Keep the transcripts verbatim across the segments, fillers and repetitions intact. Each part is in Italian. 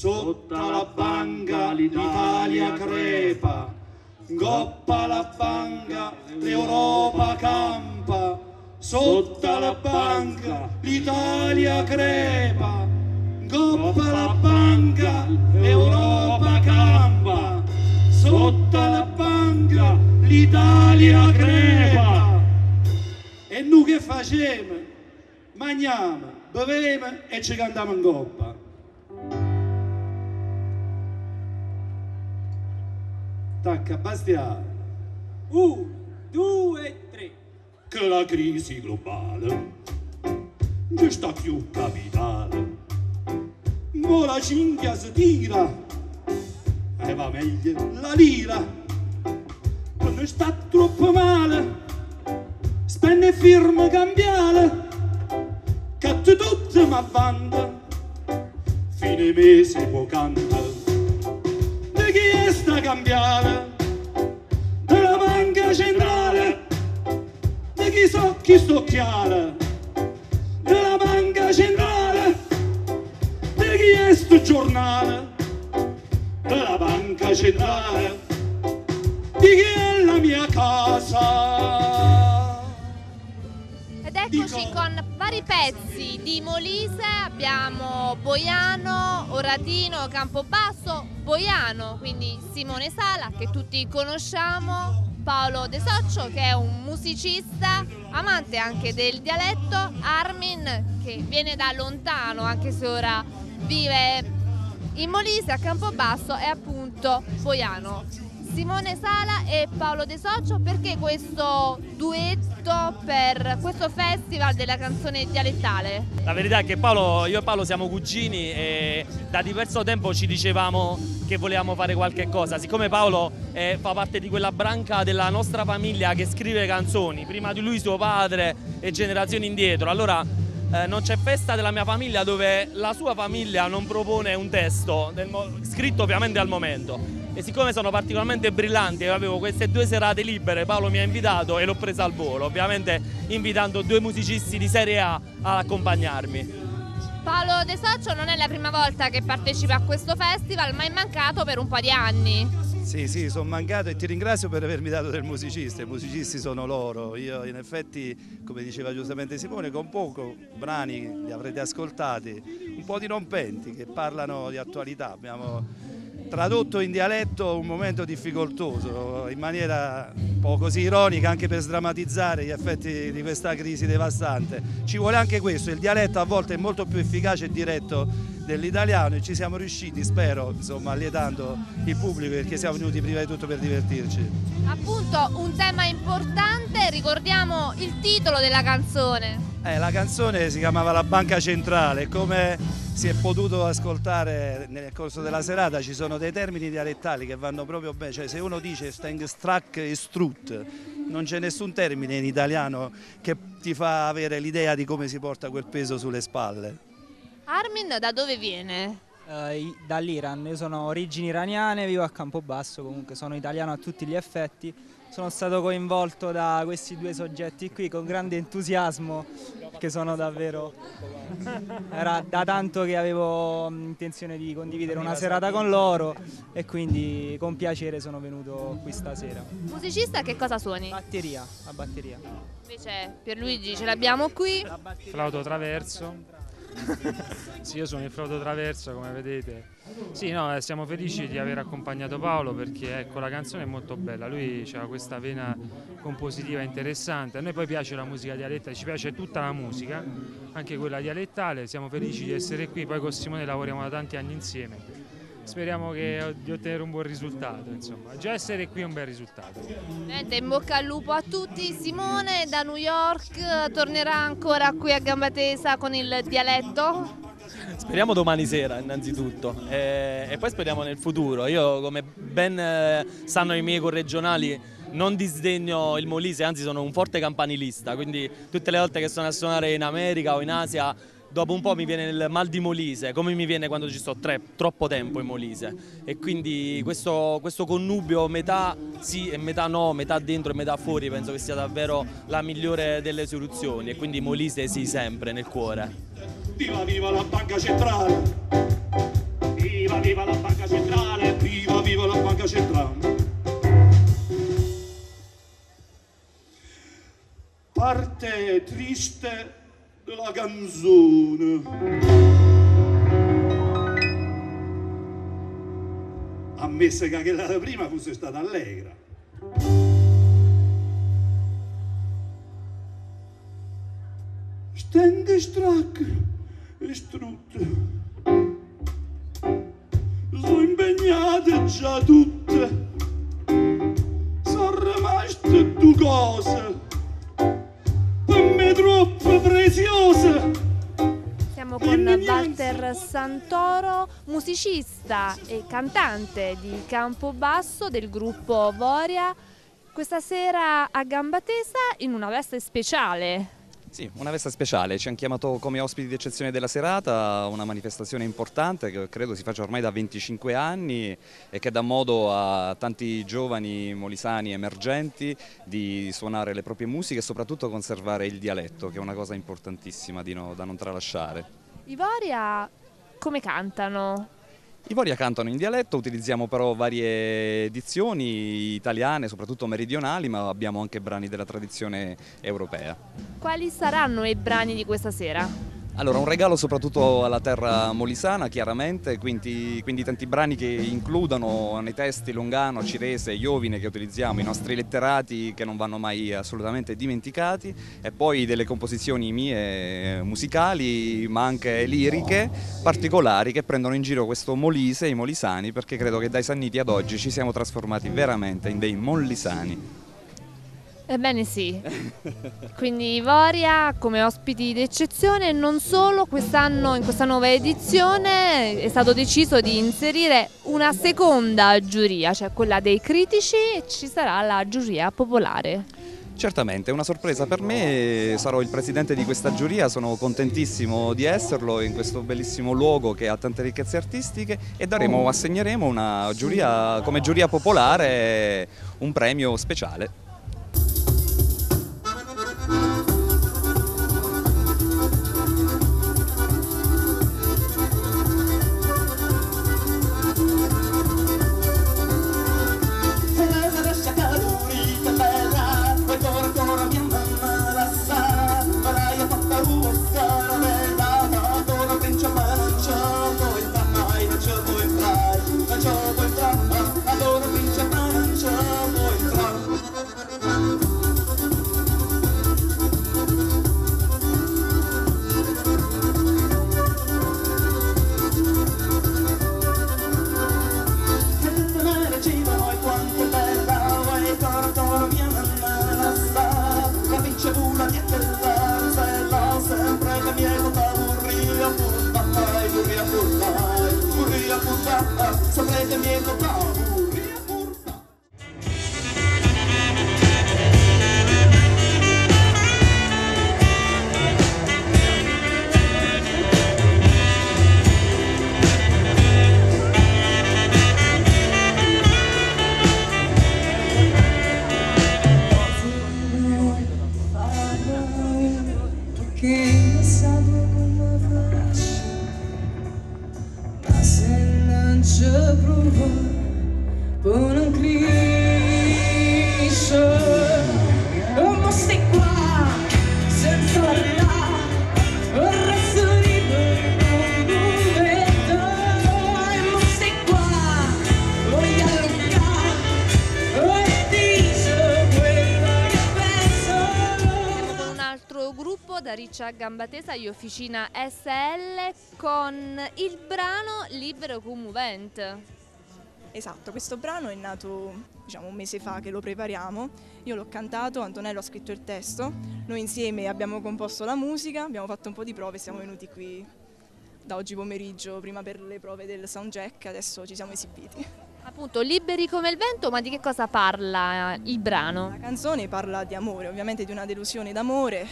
Sotto la banca l'Italia crepa, goppa la banca l'Europa campa. Sotto la banca l'Italia crepa, goppa la banca l'Europa campa. Sotto la banca l'Italia crepa. E noi che facciamo? Mangiamo, beviamo e ci cantiamo in coppa. Tacca, bastiare. Un, due, tre. Che la crisi globale non sta più capitale. Mo la cinghia si tira e va meglio la lira. Quando sta troppo male spenne firme cambiale, che tutto mi avvanta, fine mese può cantare. Di chi è sta cambiale? Della banca centrale. Di chi so chi sto chiara? Della banca centrale. Di chi è sto giornale? Della banca centrale. Di chi è la mia casa? Ed eccoci con vari pezzi di Molise, abbiamo Boiano, Oratino, Campobasso, Boiano, quindi Simone Sala che tutti conosciamo, Paolo De Soccio che è un musicista, amante anche del dialetto, Armin che viene da lontano anche se ora vive in Molise a Campobasso e appunto Boiano. Simone Sala e Paolo De Soccio, perché questo duetto per questo festival della canzone dialettale? La verità è che Paolo, io e Paolo siamo cugini e da diverso tempo ci dicevamo che volevamo fare qualche cosa. Siccome Paolo eh, fa parte di quella branca della nostra famiglia che scrive canzoni, prima di lui suo padre e generazioni indietro, allora eh, non c'è festa della mia famiglia dove la sua famiglia non propone un testo, del scritto ovviamente al momento. E siccome sono particolarmente brillanti e avevo queste due serate libere, Paolo mi ha invitato e l'ho presa al volo, ovviamente invitando due musicisti di serie A ad accompagnarmi. Paolo De Soccio non è la prima volta che partecipa a questo festival, ma è mancato per un po' di anni. Sì, sì, sono mancato e ti ringrazio per avermi dato del musicista, i musicisti sono loro. Io in effetti, come diceva giustamente Simone, con poco brani li avrete ascoltati, un po' dirompenti che parlano di attualità. Abbiamo tradotto in dialetto un momento difficoltoso, in maniera un po' così ironica anche per sdrammatizzare gli effetti di questa crisi devastante. Ci vuole anche questo, il dialetto a volte è molto più efficace e diretto dell'italiano e ci siamo riusciti, spero, insomma, allietando il pubblico perché siamo venuti prima di tutto per divertirci. Appunto un tema importante, ricordiamo il titolo della canzone. Eh, la canzone si chiamava La Banca Centrale, come si è potuto ascoltare nel corso della serata ci sono dei termini dialettali che vanno proprio bene, cioè se uno dice Stengstrack e Strut non c'è nessun termine in italiano che ti fa avere l'idea di come si porta quel peso sulle spalle. Armin da dove viene? Uh, dall'Iran, io sono origini iraniane, vivo a Campobasso, comunque sono italiano a tutti gli effetti. Sono stato coinvolto da questi due soggetti qui con grande entusiasmo, che sono davvero... Era da tanto che avevo intenzione di condividere una serata con loro e quindi con piacere sono venuto qui stasera. Musicista che cosa suoni? Batteria, la batteria. Invece Pierluigi ce l'abbiamo qui. Flauto traverso. Sì, io sono il flauto traverso, come vedete. Sì, no, siamo felici di aver accompagnato Paolo perché ecco, la canzone è molto bella, lui ha questa vena compositiva interessante. A noi poi piace la musica dialettale, ci piace tutta la musica, anche quella dialettale, siamo felici di essere qui, poi con Simone lavoriamo da tanti anni insieme. Speriamo che, di ottenere un buon risultato, insomma. Già essere qui è un bel risultato. Niente, in bocca al lupo a tutti. Simone da New York tornerà ancora qui a Gamba Tesa con il dialetto? Speriamo domani sera innanzitutto e, e poi speriamo nel futuro. Io, come ben eh, sanno i miei corregionali, non disdegno il Molise, anzi sono un forte campanilista, quindi tutte le volte che sono a suonare in America o in Asia dopo un po' mi viene il mal di Molise, come mi viene quando ci sto tre, troppo tempo in Molise. E quindi questo, questo connubio metà sì e metà no, metà dentro e metà fuori, penso che sia davvero la migliore delle soluzioni. E quindi Molise sì, sempre nel cuore. Viva, viva la Banca Centrale! Viva viva la banca centrale, viva viva la banca centrale. Parte triste della canzone, ammesso che quella da prima fosse stata allegra. Stende stracche e strutte, sono impegnate già tutte, sono rimaste due cose per me troppo preziose. Siamo con Walter Santoro, musicista e cantante di Campobasso del gruppo Voria, questa sera a gamba tesa in una veste speciale. Sì, una veste speciale, ci hanno chiamato come ospiti di eccezione della serata, una manifestazione importante che credo si faccia ormai da venticinque anni e che dà modo a tanti giovani molisani emergenti di suonare le proprie musiche e soprattutto conservare il dialetto, che è una cosa importantissima di no, da non tralasciare. I Voria come cantano? I Voria cantano in dialetto, utilizziamo però varie dizioni italiane, soprattutto meridionali, ma abbiamo anche brani della tradizione europea. Quali saranno i brani di questa sera? Allora, un regalo soprattutto alla terra molisana, chiaramente, quindi, quindi tanti brani che includono nei testi Lungano, Cirese, Iovine che utilizziamo, i nostri letterati che non vanno mai assolutamente dimenticati, e poi delle composizioni mie musicali ma anche liriche particolari che prendono in giro questo Molise, i molisani, perché credo che dai Sanniti ad oggi ci siamo trasformati veramente in dei mollisani. Ebbene sì, quindi Voria come ospiti d'eccezione. Non solo, quest'anno in questa nuova edizione è stato deciso di inserire una seconda giuria, cioè quella dei critici, e ci sarà la giuria popolare. Certamente, è una sorpresa per me, sarò il presidente di questa giuria, sono contentissimo di esserlo in questo bellissimo luogo che ha tante ricchezze artistiche, e daremo, assegneremo una giuria, come giuria popolare, un premio speciale. A gamba tesa e Officina S L con il brano Libero Commovent. Esatto, questo brano è nato diciamo un mese fa che lo prepariamo, io l'ho cantato, Antonello ha scritto il testo, noi insieme abbiamo composto la musica, abbiamo fatto un po' di prove, siamo venuti qui da oggi pomeriggio prima per le prove del soundcheck, adesso ci siamo esibiti. Appunto, Liberi come il vento, ma di che cosa parla il brano? La canzone parla di amore, ovviamente di una delusione d'amore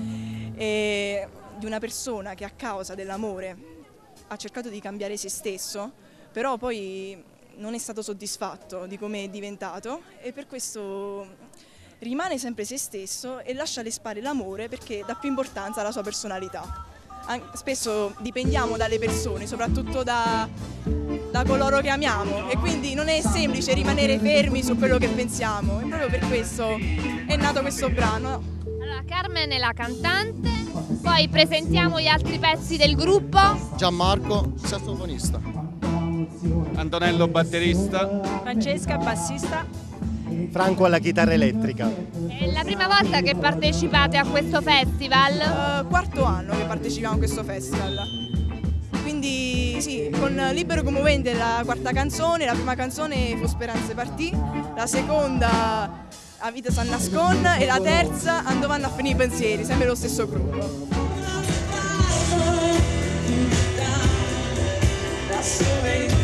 e di una persona che a causa dell'amore ha cercato di cambiare se stesso, però poi non è stato soddisfatto di come è diventato e per questo rimane sempre se stesso e lascia alle spalle l'amore perché dà più importanza alla sua personalità. Spesso dipendiamo dalle persone, soprattutto da da coloro che amiamo e quindi non è semplice rimanere fermi su quello che pensiamo e proprio per questo è nato questo brano. Allora, Carmen è la cantante, poi presentiamo gli altri pezzi del gruppo. Gianmarco, sassofonista. Antonello, batterista. Francesca, bassista. Franco alla chitarra elettrica. È la prima volta che partecipate a questo festival? Uh, quarto anno che partecipiamo a questo festival. Quindi sì, con Libero Commovente la quarta canzone, la prima canzone fu Speranze partì, la seconda A vita s'annascon e la terza Ando vanno a finire i pensieri, sempre lo stesso gruppo.